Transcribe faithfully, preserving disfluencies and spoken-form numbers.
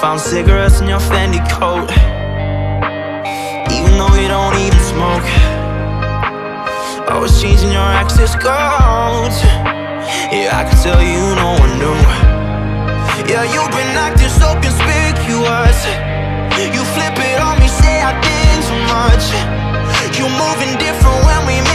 Found cigarettes in your Fendi coat, even though you don't even smoke. Always changing your access codes. Yeah, I can tell you no one knew. Yeah, you've been acting so conspicuous. You flip it on me, say I did too much. You moving different when we meet.